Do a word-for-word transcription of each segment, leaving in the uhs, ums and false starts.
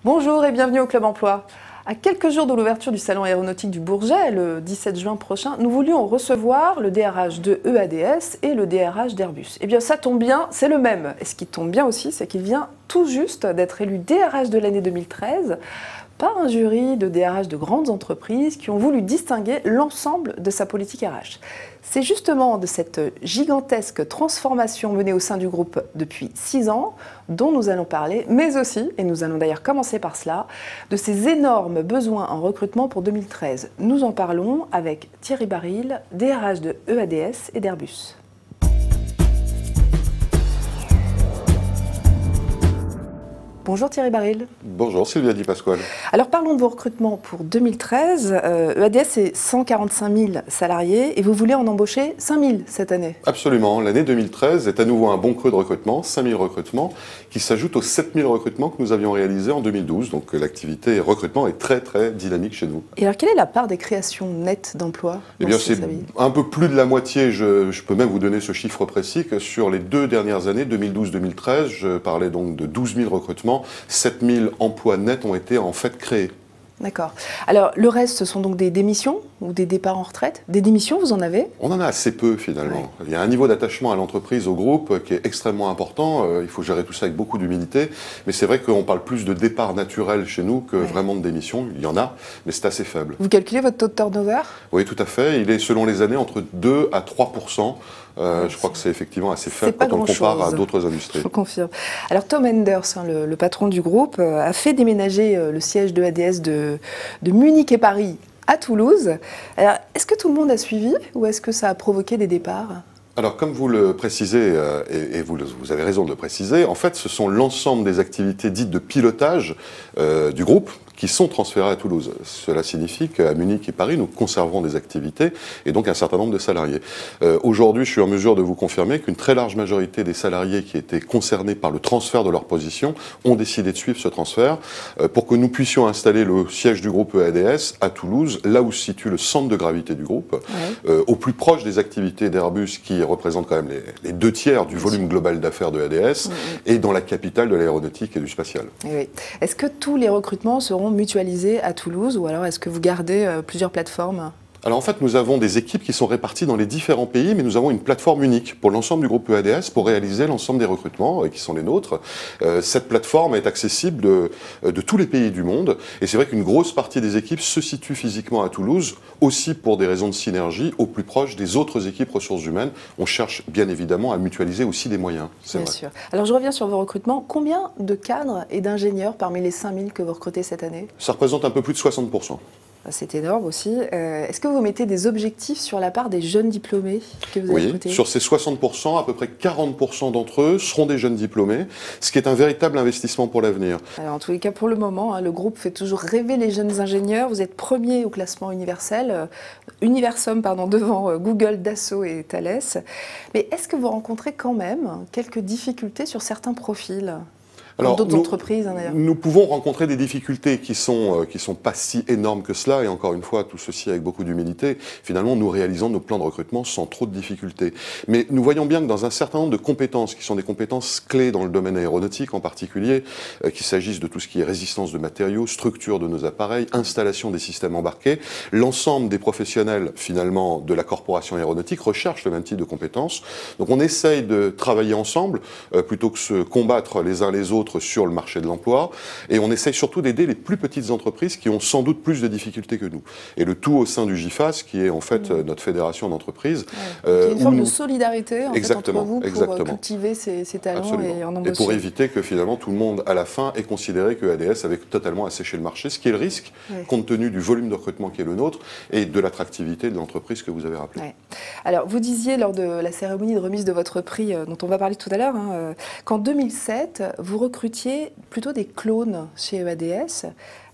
Bonjour et bienvenue au Club Emploi. À quelques jours de l'ouverture du salon aéronautique du Bourget, le dix-sept juin prochain, nous voulions recevoir le D R H de E A D S et le D R H d'Airbus. Eh bien ça tombe bien, c'est le même. Et ce qui tombe bien aussi, c'est qu'il vient tout juste d'être élu D R H de l'année deux mille treize par un jury de D R H de grandes entreprises qui ont voulu distinguer l'ensemble de sa politique R H. C'est justement de cette gigantesque transformation menée au sein du groupe depuis six ans dont nous allons parler, mais aussi, et nous allons d'ailleurs commencer par cela, de ces énormes besoins en recrutement pour deux mille treize. Nous en parlons avec Thierry Baril, D R H de E A D S et d'Airbus. Bonjour Thierry Baril. Bonjour Sylvia Di Pasquale. Alors parlons de vos recrutements pour deux mille treize. Euh, E A D S c'est cent quarante-cinq mille salariés et vous voulez en embaucher cinq mille cette année. Absolument. L'année deux mille treize est à nouveau un bon creux de recrutement, cinq mille recrutements, qui s'ajoutent aux sept mille recrutements que nous avions réalisés en deux mille douze. Donc l'activité recrutement est très très dynamique chez nous. Et alors quelle est la part des créations nettes d'emplois? Eh bien c'est un peu plus de la moitié, je, je peux même vous donner ce chiffre précis, que sur les deux dernières années, deux mille douze deux mille treize, je parlais donc de douze mille recrutements. sept mille emplois nets ont été en fait créés. D'accord. Alors, le reste, ce sont donc des démissions ou des départs en retraite? Des démissions, vous en avez? On en a assez peu, finalement. Ouais. Il y a un niveau d'attachement à l'entreprise, au groupe, qui est extrêmement important. Euh, il faut gérer tout ça avec beaucoup d'humilité. Mais c'est vrai qu'on parle plus de départs naturels chez nous que ouais. vraiment de démissions. Il y en a, mais c'est assez faible. Vous calculez votre taux de turnover? Oui, tout à fait. Il est, selon les années, entre deux à trois pour cent. Euh, ouais, je crois que c'est effectivement assez faible quand on compare chose. à d'autres industries. Je vous confirme. Alors Tom Enders, hein, le, le patron du groupe, euh, a fait déménager euh, le siège de E A D S de, de Munich et Paris à Toulouse. Alors, est-ce que tout le monde a suivi ou est-ce que ça a provoqué des départs ? Alors, comme vous le précisez, euh, et, et vous, le, vous avez raison de le préciser, en fait, ce sont l'ensemble des activités dites de pilotage euh, du groupe qui sont transférées à Toulouse. Cela signifie qu'à Munich et Paris, nous conservons des activités et donc un certain nombre de salariés. Euh, Aujourd'hui, je suis en mesure de vous confirmer qu'une très large majorité des salariés qui étaient concernés par le transfert de leur position ont décidé de suivre ce transfert euh, pour que nous puissions installer le siège du groupe E A D S à Toulouse, là où se situe le centre de gravité du groupe, ouais. euh, au plus proche des activités d'Airbus qui représentent quand même les, les deux tiers du volume global d'affaires de E A D S, mmh. et dans la capitale de l'aéronautique et du spatial. Oui. Est-ce que tous les recrutements seront mutualisés à Toulouse ou alors est-ce que vous gardez euh, plusieurs plateformes ? Alors en fait, nous avons des équipes qui sont réparties dans les différents pays, mais nous avons une plateforme unique pour l'ensemble du groupe E A D S pour réaliser l'ensemble des recrutements euh, qui sont les nôtres. Euh, cette plateforme est accessible de, de tous les pays du monde et c'est vrai qu'une grosse partie des équipes se situe physiquement à Toulouse, aussi pour des raisons de synergie, au plus proche des autres équipes ressources humaines. On cherche bien évidemment à mutualiser aussi des moyens. Bien vrai. sûr. Alors je reviens sur vos recrutements. Combien de cadres et d'ingénieurs parmi les cinq mille que vous recrutez cette année ? Ça représente un peu plus de soixante pour cent. C'est énorme aussi. Euh, Est-ce que vous mettez des objectifs sur la part des jeunes diplômés que vous avez recrutés ? Oui, sur ces soixante pour cent, à peu près quarante pour cent d'entre eux seront des jeunes diplômés, ce qui est un véritable investissement pour l'avenir. Alors en tous les cas, pour le moment, hein, le groupe fait toujours rêver les jeunes ingénieurs. Vous êtes premier au classement universel, euh, Universum pardon, devant euh, Google, Dassault et Thales. Mais est-ce que vous rencontrez quand même quelques difficultés sur certains profils ? Alors, d'autres nous, entreprises, hein, d'ailleurs. Nous pouvons rencontrer des difficultés qui sont euh, qui sont pas si énormes que cela, et encore une fois, tout ceci avec beaucoup d'humilité. Finalement, nous réalisons nos plans de recrutement sans trop de difficultés. Mais nous voyons bien que dans un certain nombre de compétences, qui sont des compétences clés dans le domaine aéronautique en particulier, euh, qu'il s'agisse de tout ce qui est résistance de matériaux, structure de nos appareils, installation des systèmes embarqués, l'ensemble des professionnels, finalement, de la corporation aéronautique recherchent le même type de compétences. Donc on essaye de travailler ensemble, euh, plutôt que se combattre les uns les autres sur le marché de l'emploi, et on essaye surtout d'aider les plus petites entreprises qui ont sans doute plus de difficultés que nous. Et le tout au sein du GIFAS, qui est en fait mmh. notre fédération d'entreprises. Ouais. Euh, une forme nous... de solidarité en exactement, fait, entre vous exactement. pour cultiver ces, ces talents. Absolument. et en embaucher. Et pour éviter que finalement tout le monde à la fin ait considéré que A D S avait totalement asséché le marché, ce qui est le risque, ouais. compte tenu du volume de recrutement qui est le nôtre et de l'attractivité de l'entreprise que vous avez rappelé. Ouais. Alors vous disiez lors de la cérémonie de remise de votre prix, euh, dont on va parler tout à l'heure, hein, euh, qu'en deux mille sept, vous recrutiez plutôt des clones chez E A D S.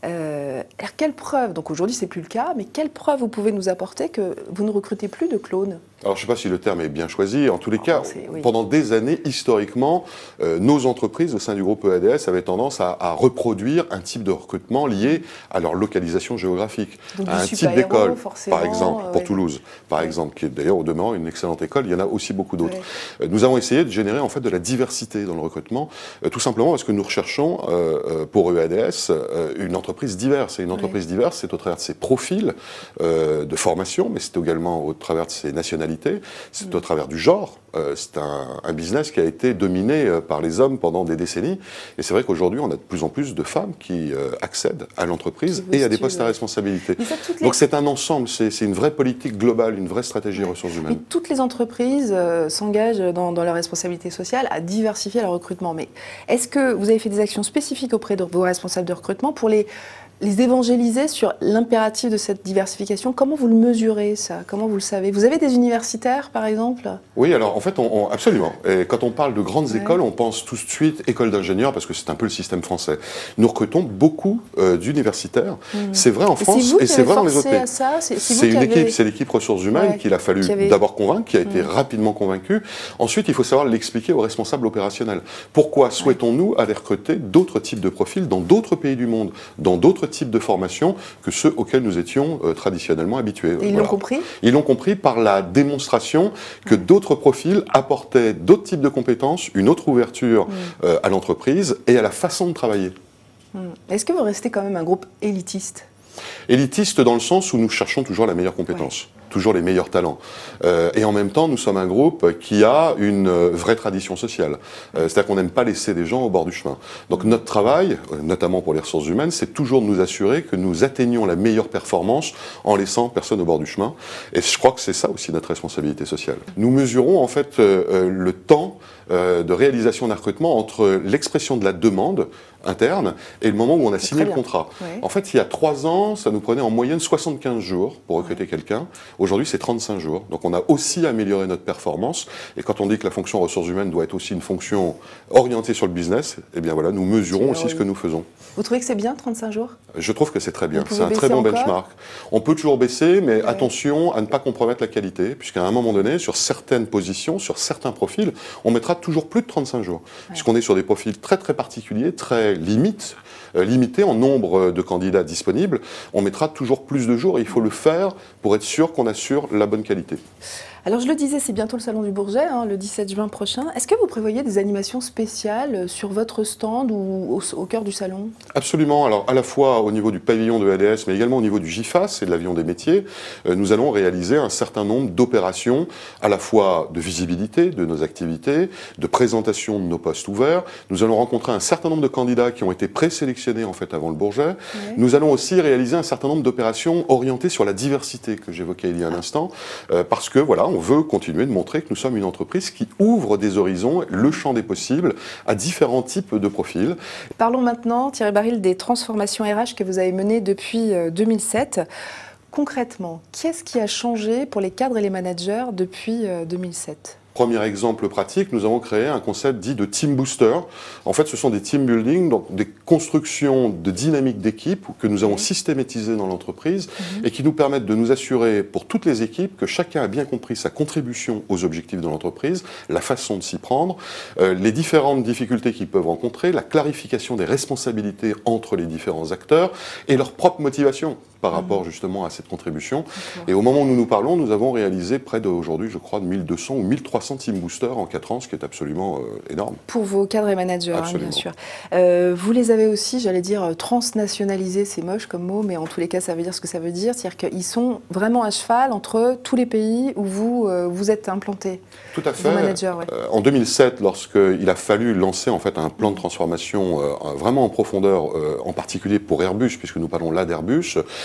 Euh, alors, quelle preuve, donc aujourd'hui c'est plus le cas, mais quelle preuve vous pouvez nous apporter que vous ne recrutez plus de clones? Alors, je ne sais pas si le terme est bien choisi. En tous les cas, oui. pendant des années, historiquement, euh, nos entreprises au sein du groupe E A D S avaient tendance à, à reproduire un type de recrutement lié à leur localisation géographique, donc, à un type d'école, par exemple, euh, pour ouais. Toulouse, par ouais. exemple, qui est d'ailleurs au demeurant une excellente école. Il y en a aussi beaucoup d'autres. Ouais. Nous avons essayé de générer en fait de la diversité dans le recrutement, euh, tout simplement parce que nous recherchons euh, pour E A D S euh, une entreprise diverse. Et une entreprise ouais. diverse, c'est au travers de ses profils euh, de formation, mais c'est également au travers de ses nationalités. C'est au travers du genre. Euh, c'est un, un business qui a été dominé euh, par les hommes pendant des décennies. Et c'est vrai qu'aujourd'hui, on a de plus en plus de femmes qui euh, accèdent à l'entreprise et à des postes à responsabilité. Les... Donc c'est un ensemble, c'est une vraie politique globale, une vraie stratégie ouais. ressources humaines. Mais toutes les entreprises euh, s'engagent dans, dans leur responsabilité sociale à diversifier leur recrutement. Mais est-ce que vous avez fait des actions spécifiques auprès de vos responsables de recrutement pour les... les évangéliser sur l'impératif de cette diversification? Comment vous le mesurez, ça? Comment vous le savez? Vous avez des universitaires, par exemple? Oui, alors en fait, on, on, absolument. Et quand on parle de grandes ouais. écoles, on pense tout de suite école d'ingénieurs, parce que c'est un peu le système français. Nous recrutons beaucoup euh, d'universitaires. Mmh. C'est vrai en France et c'est vrai dans les autres pays. C'est une avez... équipe, c'est l'équipe ressources humaines ouais. qu'il a fallu avait... d'abord convaincre, qui a été mmh. rapidement convaincue. Ensuite, il faut savoir l'expliquer aux responsables opérationnels. Pourquoi souhaitons-nous ouais. aller recruter d'autres types de profils dans d'autres pays du monde, dans d'autres types de formation que ceux auxquels nous étions euh, traditionnellement habitués. Et ils voilà. l'ont compris? Ils l'ont compris par la démonstration que mmh. d'autres profils apportaient d'autres types de compétences, une autre ouverture mmh. euh, à l'entreprise et à la façon de travailler. Mmh. Est-ce que vous restez quand même un groupe élitiste? Élitiste dans le sens où nous cherchons toujours la meilleure compétence. Ouais. Toujours les meilleurs talents. Euh, et en même temps, nous sommes un groupe qui a une euh, vraie tradition sociale. Euh, C'est-à-dire qu'on n'aime pas laisser des gens au bord du chemin. Donc notre travail, euh, notamment pour les ressources humaines, c'est toujours de nous assurer que nous atteignons la meilleure performance en laissant personne au bord du chemin. Et je crois que c'est ça aussi notre responsabilité sociale. Nous mesurons en fait euh, le temps euh, de réalisation d'un recrutement entre l'expression de la demande interne et le moment où on a signé le contrat. Ouais. En fait, il y a trois ans, ça nous prenait en moyenne soixante-quinze jours pour recruter ouais. quelqu'un. Aujourd'hui, c'est trente-cinq jours. Donc, on a aussi amélioré notre performance. Et quand on dit que la fonction ressources humaines doit être aussi une fonction orientée sur le business, eh bien voilà, nous mesurons aussi ce que nous faisons. Vous trouvez que c'est bien, trente-cinq jours? Je trouve que c'est très bien. C'est un très bon encore benchmark. On peut toujours baisser, mais ouais. attention à ne pas compromettre la qualité, puisqu'à un moment donné, sur certaines positions, sur certains profils, on mettra toujours plus de trente-cinq jours. Ouais. Puisqu'on est sur des profils très très particuliers, très limites, euh, limités en nombre de candidats disponibles, on mettra toujours plus de jours et il faut le faire pour être sûr qu'on assure la bonne qualité. Alors je le disais, c'est bientôt le Salon du Bourget, hein, le dix-sept juin prochain. Est-ce que vous prévoyez des animations spéciales sur votre stand ou au, au cœur du salon? Absolument. Alors à la fois au niveau du pavillon de E A D S, mais également au niveau du G I F A S et de l'avion des métiers, euh, nous allons réaliser un certain nombre d'opérations, à la fois de visibilité de nos activités, de présentation de nos postes ouverts. Nous allons rencontrer un certain nombre de candidats qui ont été présélectionnés en fait avant le Bourget. Ouais. Nous allons aussi réaliser un certain nombre d'opérations orientées sur la diversité que j'évoquais il y a un instant, euh, parce que voilà, on veut continuer de montrer que nous sommes une entreprise qui ouvre des horizons, le champ des possibles, à différents types de profils. Parlons maintenant, Thierry Baril, des transformations R H que vous avez menées depuis deux mille sept. Concrètement, qu'est-ce qui a changé pour les cadres et les managers depuis deux mille sept ? Premier exemple pratique, nous avons créé un concept dit de team booster. En fait, ce sont des team building, donc des constructions de dynamique d'équipe que nous avons systématisées dans l'entreprise mmh. et qui nous permettent de nous assurer pour toutes les équipes que chacun a bien compris sa contribution aux objectifs de l'entreprise, la façon de s'y prendre, euh, les différentes difficultés qu'ils peuvent rencontrer, la clarification des responsabilités entre les différents acteurs et leur propre motivation par rapport mmh. justement à cette contribution. Okay. Et au moment où nous nous parlons, nous avons réalisé près d'aujourd'hui, je crois, de mille deux cents ou mille trois cents team boosters en quatre ans, ce qui est absolument euh, énorme. Pour vos cadres et managers, hein, bien sûr. Euh, vous les avez aussi, j'allais dire, transnationalisés, c'est moche comme mot, mais en tous les cas, ça veut dire ce que ça veut dire, c'est-à-dire qu'ils sont vraiment à cheval entre tous les pays où vous, euh, vous êtes implantés. Tout à fait. Managers, ouais. euh, en deux mille sept, lorsqu'il a fallu lancer en fait un plan de transformation euh, vraiment en profondeur, euh, en particulier pour Airbus, puisque nous parlons là d'Airbus,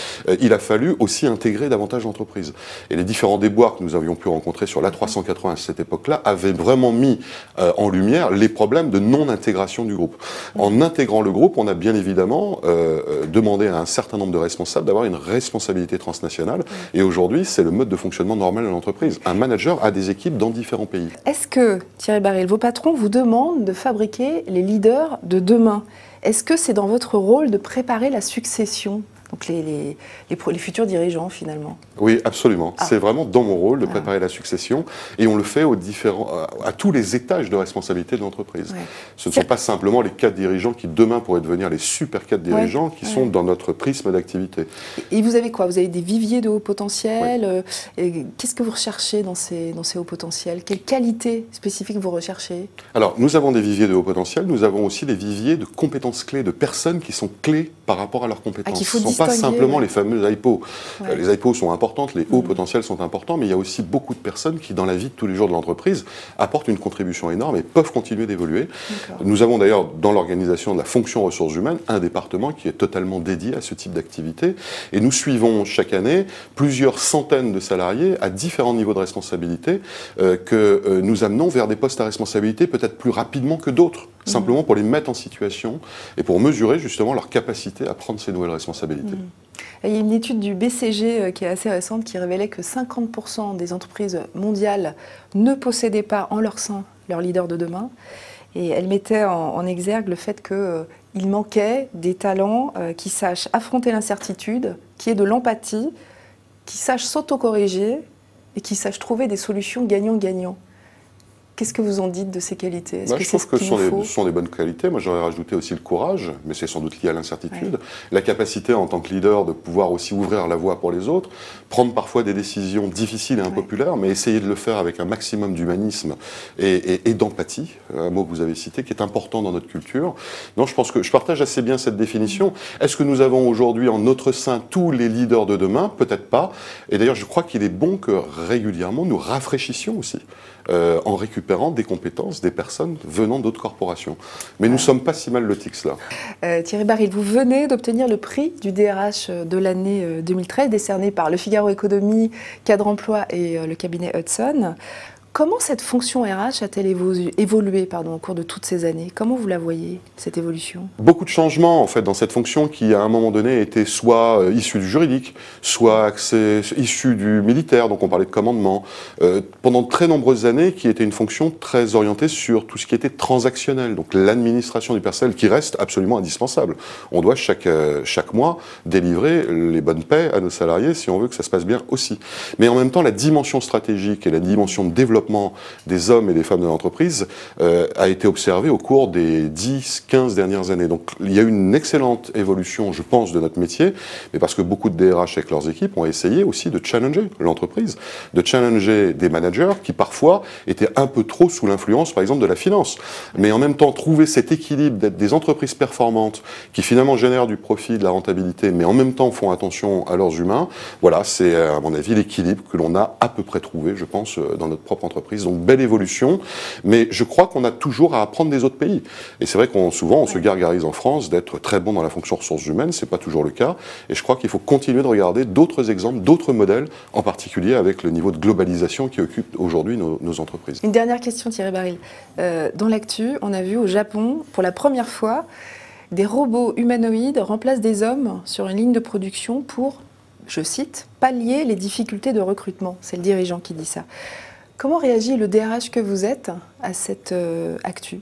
euh, il a fallu aussi intégrer davantage d'entreprises. Et les différents déboires que nous avions pu rencontrer sur l'A trois cent quatre-vingts à cette époque-là avaient vraiment mis euh, en lumière les problèmes de non-intégration du groupe. En intégrant le groupe, on a bien évidemment euh, demandé à un certain nombre de responsables d'avoir une responsabilité transnationale. Et aujourd'hui, c'est le mode de fonctionnement normal de l'entreprise. Un manager a des équipes dans différents pays. Est-ce que, Thierry Baril, vos patrons vous demandent de fabriquer les leaders de demain? Est-ce que c'est dans votre rôle de préparer la succession? Donc les, les, les, les futurs dirigeants, finalement. Oui, absolument. Ah. C'est vraiment dans mon rôle de préparer ah. la succession. Et on le fait aux différents, à, à tous les étages de responsabilité de l'entreprise. Ouais. Ce ne sont pas simplement les cadres dirigeants qui, demain, pourraient devenir les super cadres dirigeants ouais. qui ouais. sont dans notre prisme d'activité. Et vous avez quoi? Vous avez des viviers de haut potentiel. Ouais. Qu'est-ce que vous recherchez dans ces, dans ces hauts potentiels? Quelles qualités spécifiques vous recherchez? Alors, nous avons des viviers de haut potentiel. Nous avons aussi des viviers de compétences clés, de personnes qui sont clés par rapport à leurs compétences. Ah, qu'il faut pas simplement ouais. les fameux I P O. Ouais. Les I P O sont importantes, les hauts mmh. potentiels sont importants, mais il y a aussi beaucoup de personnes qui, dans la vie de tous les jours de l'entreprise, apportent une contribution énorme et peuvent continuer d'évoluer. Nous avons d'ailleurs, dans l'organisation de la fonction ressources humaines, un département qui est totalement dédié à ce type d'activité. Et nous suivons chaque année plusieurs centaines de salariés à différents niveaux de responsabilité euh, que euh, nous amenons vers des postes à responsabilité peut-être plus rapidement que d'autres, mmh. simplement pour les mettre en situation et pour mesurer justement leur capacité à prendre ces nouvelles responsabilités. Mmh. Il y a une étude du B C G qui est assez récente qui révélait que cinquante pour cent des entreprises mondiales ne possédaient pas en leur sein leur leader de demain. Et elle mettait en, en exergue le fait qu'il euh, manquait des talents euh, qui sachent affronter l'incertitude, qui aient de l'empathie, qui sachent s'autocorriger et qui sachent trouver des solutions gagnant-gagnant. Qu'est-ce que vous en dites de ces qualités? Bah, que Je trouve ce que ce sont, des, ce sont des bonnes qualités. Moi, j'aurais rajouté aussi le courage, mais c'est sans doute lié à l'incertitude. Ouais. La capacité en tant que leader de pouvoir aussi ouvrir la voie pour les autres, prendre parfois des décisions difficiles et impopulaires, ouais. mais essayer de le faire avec un maximum d'humanisme et, et, et d'empathie, un mot que vous avez cité, qui est important dans notre culture. Non, je pense que je partage assez bien cette définition. Est-ce que nous avons aujourd'hui en notre sein tous les leaders de demain? Peut-être pas. Et d'ailleurs, je crois qu'il est bon que régulièrement, nous rafraîchissions aussi. Euh, en récupérant des compétences des personnes venant d'autres corporations. Mais nous ne ouais. sommes pas si mal lotis que cela. Euh, Thierry Baril, vous venez d'obtenir le prix du D R H de l'année deux mille treize, décerné par Le Figaro Économie, Cadre Emploi et euh, le cabinet Hudson. Comment cette fonction R H a-t-elle évolué, évolué pardon, au cours de toutes ces années? Comment vous la voyez, cette évolution? Beaucoup de changements en fait, dans cette fonction qui, à un moment donné, était soit euh, issue du juridique, soit accès, issue du militaire, donc on parlait de commandement. Euh, pendant de très nombreuses années, qui était une fonction très orientée sur tout ce qui était transactionnel, donc l'administration du personnel qui reste absolument indispensable. On doit chaque, euh, chaque mois délivrer les bonnes paies à nos salariés si on veut que ça se passe bien aussi. Mais en même temps, la dimension stratégique et la dimension de développement des hommes et des femmes de l'entreprise euh, a été observé au cours des dix quinze dernières années. Donc il y a eu une excellente évolution, je pense, de notre métier, mais parce que beaucoup de D R H avec leurs équipes ont essayé aussi de challenger l'entreprise, de challenger des managers qui parfois étaient un peu trop sous l'influence, par exemple, de la finance. Mais en même temps, trouver cet équilibre d'être des entreprises performantes qui finalement génèrent du profit, de la rentabilité, mais en même temps font attention à leurs humains, voilà, c'est à mon avis l'équilibre que l'on a à peu près trouvé, je pense, dans notre propre entreprise. Donc belle évolution, mais je crois qu'on a toujours à apprendre des autres pays. Et c'est vrai qu'on souvent on se gargarise en France d'être très bon dans la fonction ressources humaines, c'est pas toujours le cas. Et je crois qu'il faut continuer de regarder d'autres exemples, d'autres modèles, en particulier avec le niveau de globalisation qui occupe aujourd'hui nos, nos entreprises. Une dernière question, Thierry Baril. Euh, dans l'actu, on a vu au Japon, pour la première fois, des robots humanoïdes remplacent des hommes sur une ligne de production pour, je cite, pallier les difficultés de recrutement. C'est le dirigeant qui dit ça. Comment réagit le D R H que vous êtes à cette euh, actu?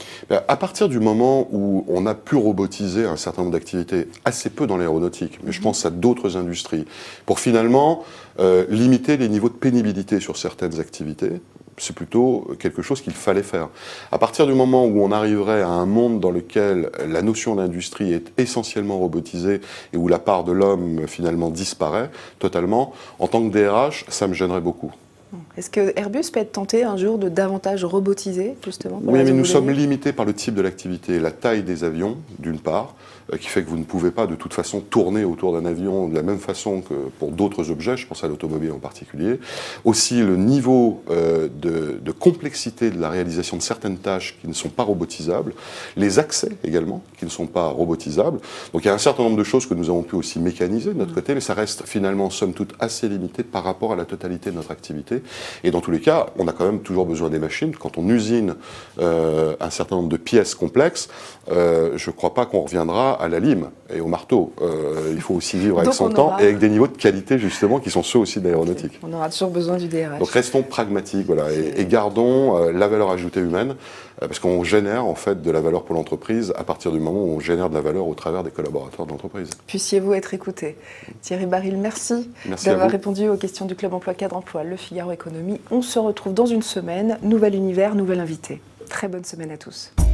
À partir du moment où on a pu robotiser un certain nombre d'activités, assez peu dans l'aéronautique, mais je pense à d'autres industries, pour finalement euh, limiter les niveaux de pénibilité sur certaines activités, c'est plutôt quelque chose qu'il fallait faire. À partir du moment où on arriverait à un monde dans lequel la notion d'industrie est essentiellement robotisée et où la part de l'homme finalement disparaît totalement, en tant que D R H, ça me gênerait beaucoup. Est-ce que Airbus peut être tenté un jour de davantage robotiser, justement? Oui, mais nous sommes limités par le type de l'activité, la taille des avions, d'une part, euh, qui fait que vous ne pouvez pas de toute façon tourner autour d'un avion de la même façon que pour d'autres objets, je pense à l'automobile en particulier. Aussi le niveau euh, de, de complexité de la réalisation de certaines tâches qui ne sont pas robotisables, les accès également qui ne sont pas robotisables. Donc il y a un certain nombre de choses que nous avons pu aussi mécaniser de notre côté, mais ça reste finalement somme toute assez limité par rapport à la totalité de notre activité. Et dans tous les cas, on a quand même toujours besoin des machines. Quand on usine euh, un certain nombre de pièces complexes, euh, je ne crois pas qu'on reviendra à la lime et au marteau. Euh, il faut aussi vivre avec son temps et avec des niveaux de qualité justement qui sont ceux aussi de l'aéronautique. On aura toujours besoin du D R H. Donc restons pragmatiques, voilà, et, et gardons euh, la valeur ajoutée humaine, euh, parce qu'on génère en fait de la valeur pour l'entreprise à partir du moment où on génère de la valeur au travers des collaborateurs de l'entreprise. Puissiez-vous être écouté. Thierry Baril, merci, merci d'avoir répondu aux questions du Club Emploi Cadre Emploi, Le Figaro Économie. On se retrouve dans une semaine, nouvel univers, nouvel invité. Très bonne semaine à tous.